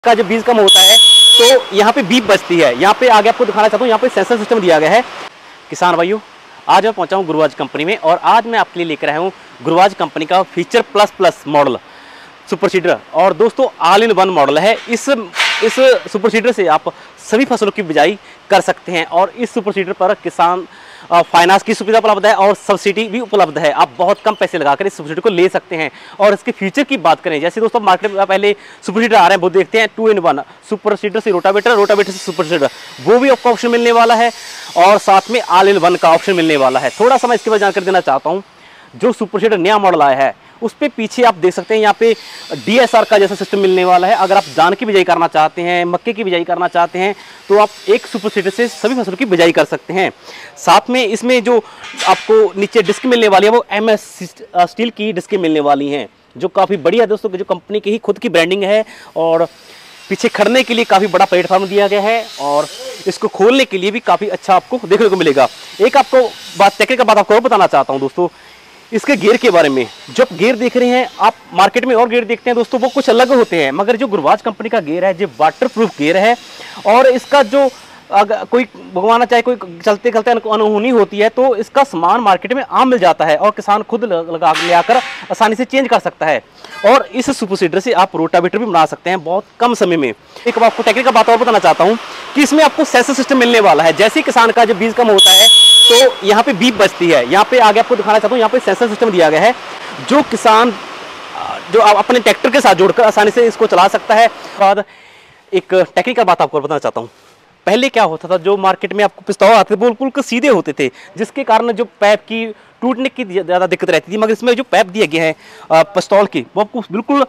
का जब बीज कम होता है तो यहाँ पे बीप बचती है। यहाँ पे आगे आपको दिखाना चाहता हूँ, यहाँ पे सेंसर सिस्टम दिया गया है। किसान भाइयों, आज मैं पहुंचा हूँ गुरुराज कंपनी में और आज मैं आपके लिए लेकर आया हूँ गुरुराज कंपनी का feature plus plus model super seeder. और दोस्तों ऑल इन वन मॉडल है। इस सुपर सीडर से आप सभी फसलों की बिजाई कर सकते हैं और इस सुपर सीडर पर किसान फाइनेंस की सुविधा उपलब्ध है और सब्सिडी भी उपलब्ध है। आप बहुत कम पैसे लगाकर इस सुपर सीडर को ले सकते हैं। और इसके फीचर की बात करें, जैसे दोस्तों मार्केट में पहले सुपर सीडर आ रहे हैं वो देखते हैं 2 in 1 सुपर सीडर से रोटावेटर, रोटावेटर से सुपर सीडर, वो भी आपको ऑप्शन मिलने वाला है और साथ में ऑल इन वन का ऑप्शन मिलने वाला है। थोड़ा सा मैं इसके बारे में जानकारी देना चाहता हूँ। जो सुपर सीडर नया मॉडल आया है उस पे पीछे आप देख सकते हैं यहाँ पे DSR का जैसा सिस्टम मिलने वाला है। अगर आप धान की बिजाई करना चाहते हैं, मक्के की बिजाई करना चाहते हैं तो आप एक सुपर सीडर से सभी फसलों की बिजाई कर सकते हैं। साथ में इसमें जो आपको नीचे डिस्क मिलने वाली है वो MS स्टील की डिस्क मिलने वाली हैं, जो काफ़ी बढ़िया दोस्तों, जो कंपनी की ही खुद की ब्रांडिंग है। और पीछे खड़ने के लिए काफ़ी बड़ा प्लेटफॉर्म दिया गया है और इसको खोलने के लिए भी काफ़ी अच्छा आपको देखने को मिलेगा। एक आपको टेक्निकल बात आपको और बताना चाहता हूँ दोस्तों, इसके गियर के बारे में। जब गियर देख रहे हैं आप, मार्केट में और गियर देखते हैं दोस्तों वो कुछ अलग होते हैं, मगर जो गुरुराज कंपनी का गियर है जो वाटर प्रूफ गियर है। और इसका जो अगर कोई भगवाना चाहे कोई चलते चलते अनहोनी होती है तो इसका सामान मार्केट में आम मिल जाता है और किसान खुद लगा ले आकर आसानी से चेंज कर सकता है। और इस सुपर सीडर से आप रोटावेटर भी बना सकते हैं बहुत कम समय में। एक आपको टेक्निकल बात और बताना चाहता हूँ कि इसमें आपको सेंसर सिस्टम मिलने वाला है। जैसे किसान का जब बीज कम होता है तो यहाँ पे बीप बचती है। यहाँ पे आगे आपको दिखाना चाहता हूँ, यहाँ पे सेंसर सिस्टम दिया गया है जो किसान जो अपने ट्रैक्टर के साथ जोड़कर आसानी से इसको चला सकता है। बाद एक टेक्निकल बात आपको बताना चाहता हूँ। पहले क्या होता था, जो मार्केट में आपको पिस्तौल आते थे बिल्कुल सीधे होते थे, जिसके कारण जो पैप की टूटने की ज़्यादा दिक्कत रहती थी। मगर इसमें जो पैप दिए गए हैं पिस्तौल की वो आपको बिल्कुल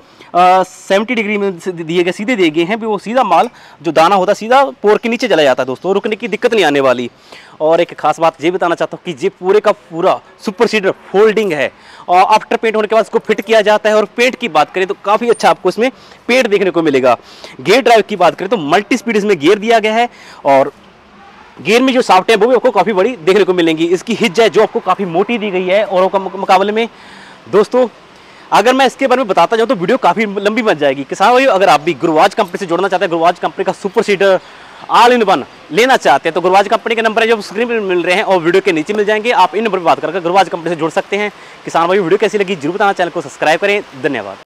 70 डिग्री में दिए गए, सीधे दिए गए हैं भी। वो सीधा माल जो दाना होता है सीधा पोर के नीचे चला जाता है दोस्तों, रुकने की दिक्कत नहीं आने वाली। और एक खास बात ये बताना चाहता हूँ कि ये पूरे का पूरा सुपर सीडर फोल्डिंग है और आफ्टर पेंट होने के बाद इसको फिट किया जाता है। और पेंट की बात करें तो काफ़ी अच्छा आपको इसमें पेंट देखने को मिलेगा। गियर ड्राइव की बात करें तो मल्टी स्पीड इसमें गियर दिया गया है और गियर में जो शाफ्ट है वो भी आपको काफ़ी बड़ी देखने को मिलेंगी। इसकी हिज है जो आपको काफ़ी मोटी दी गई है और मुकाबले में। दोस्तों अगर मैं इसके बारे में बताता जाऊँ तो वीडियो काफ़ी लंबी बन जाएगी। किसान भाइयों, अगर आप भी गुरुराज कंपनी से जुड़ना चाहते हैं, गुरुराज कंपनी का super seeder all in one लेना चाहते हैं तो गुरुराज कंपनी के नंबर है जो स्क्रीन पर मिल रहे हैं और वीडियो के नीचे मिल जाएंगे। आप इन नंबर पर बात करके गुरुराज कंपनी से जुड़ सकते हैं। किसान भाई वीडियो कैसी लगी जरूर बताना, चैनल को सब्सक्राइब करें। धन्यवाद।